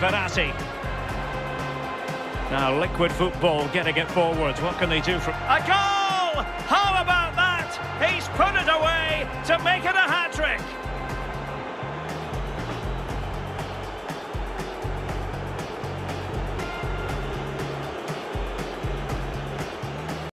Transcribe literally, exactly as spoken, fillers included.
Verratti. Now liquid football getting it forwards. What can they do from... A goal! How about that? He's put it away to make it a